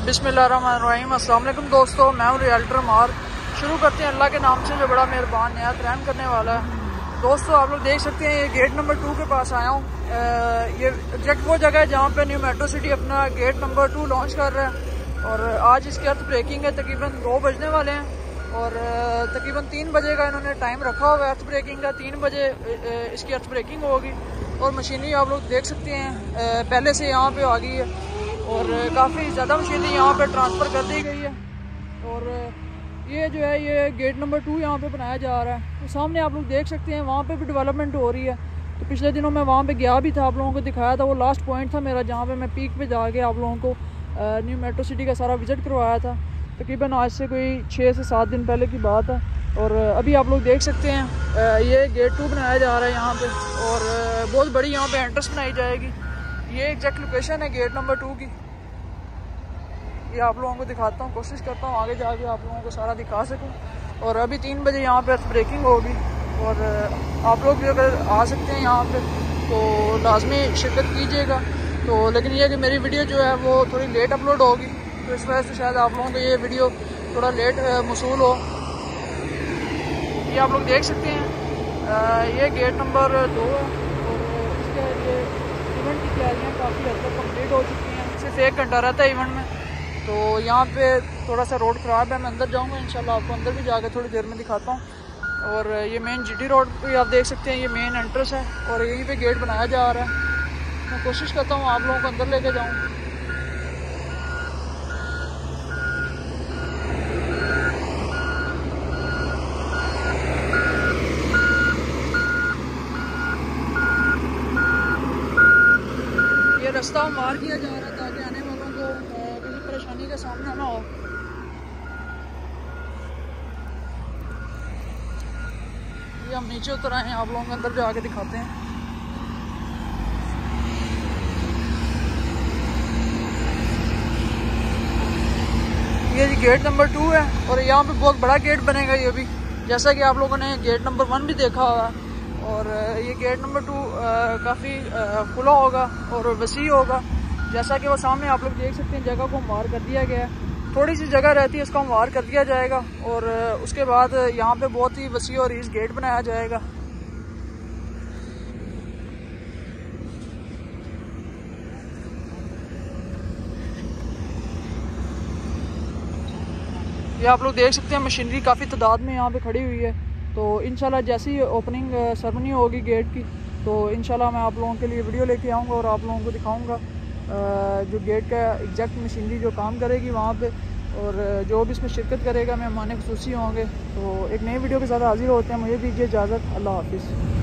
बिस्मिल्लाहिर्रहमानिर्रहीम। अस्सलाम वालेकुम दोस्तों, मैं हूँ रियल्टर मार। शुरू करते हैं अल्लाह के नाम से जो बड़ा मेहरबान नहायत रहम करने वाला है। दोस्तों आप लोग देख सकते हैं ये गेट नंबर 2 के पास आया हूँ। ये एग्जैक्ट वो जगह है जहाँ पे न्यू मेट्रो सिटी अपना गेट नंबर 2 लॉन्च कर रहा है और आज इसकी अर्थ ब्रेकिंग है। तकरीबन 2 बजने वाले हैं और तकरीबन 3 बजे का इन्होंने टाइम रखा हुआ है अर्थ ब्रेकिंग का। 3 बजे इसकी अर्थ ब्रेकिंग होगी और मशीनरी आप लोग देख सकते हैं पहले से यहाँ पे आ गई है और काफ़ी ज़्यादा मशीनरी यहाँ पे ट्रांसफ़र कर दी गई है। और ये जो है ये गेट नंबर 2 यहाँ पे बनाया जा रहा है। तो सामने आप लोग देख सकते हैं वहाँ पे भी डेवलपमेंट हो रही है। तो पिछले दिनों मैं वहाँ पे गया भी था, आप लोगों को दिखाया था। वो लास्ट पॉइंट था मेरा जहाँ पे मैं पीक पे जाके आप लोगों को न्यू मेट्रो सिटी का सारा विज़िट करवाया था। तकरीबन आज से कोई 6 से 7 दिन पहले की बात है। और अभी आप लोग देख सकते हैं ये गेट 2 बनाया जा रहा है यहाँ पे और बहुत बड़ी यहाँ पे एंट्रेंस बनाई जाएगी। ये एग्जैक्ट लोकेशन है गेट नंबर 2 की। ये आप लोगों को दिखाता हूँ, कोशिश करता हूँ आगे जाके आप लोगों को सारा दिखा सकूँ। और अभी 3 बजे यहाँ पे ब्रेकिंग होगी और आप लोग भी अगर आ सकते हैं यहाँ पे तो लाजमी शिरकत कीजिएगा। तो लेकिन ये कि मेरी वीडियो जो है वो थोड़ी लेट अपलोड होगी तो इस वजह से शायद आप लोगों को ये वीडियो थोड़ा लेट मसूल हो। ये आप लोग देख सकते हैं ये गेट नंबर 2 है और इसके लिए इवेंट की तैयारियाँ काफ़ी हद तक कम्प्लीट हो चुकी हैं। सिर्फ 1 घंटा रहता है इवेंट में। तो यहाँ पे थोड़ा सा रोड ख़राब है, मैं अंदर जाऊँगा इंशाल्लाह, आपको अंदर भी जाकर थोड़ी देर में दिखाता हूँ। और ये मेन जीटी रोड पे आप देख सकते हैं ये मेन एंट्रेंस है और यहीं पे गेट बनाया जा रहा है। मैं कोशिश करता हूँ आप लोगों को अंदर लेके जाऊँ। ये रास्ता मार किया जा रहा है ताकि आने वालों को किसी परेशानी का सामना ना हो। ये हम नीचे उतर आए हैं, आप लोगों को अंदर जाके दिखाते हैं। ये गेट नंबर 2 है और यहाँ पे बहुत बड़ा गेट बनेगा ये भी, जैसा कि आप लोगों ने गेट नंबर 1 भी देखा हुआ है। और ये गेट नंबर 2 काफ़ी खुला होगा और वसी होगा। जैसा कि वो सामने आप लोग देख सकते हैं जगह को मार कर दिया गया है। थोड़ी सी जगह रहती है उसको मार कर दिया जाएगा और उसके बाद यहाँ पे बहुत ही वसी और इस गेट बनाया जाएगा। ये आप लोग देख सकते हैं मशीनरी काफ़ी तादाद में यहाँ पे खड़ी हुई है। तो इंशाल्लाह जैसे ही ओपनिंग सेरेमनी होगी गेट की तो इंशाल्लाह मैं आप लोगों के लिए वीडियो लेके आऊँगा और आप लोगों को दिखाऊँगा जो गेट का एग्जैक्ट मशीनरी जो काम करेगी वहाँ पे। और जो भी इसमें शिरकत करेगा मेहमान खुसूसी होंगे। तो एक नई वीडियो के साथ हाजिर होते हैं। मुझे दीजिए इजाज़त। अल्लाह हाफिज़।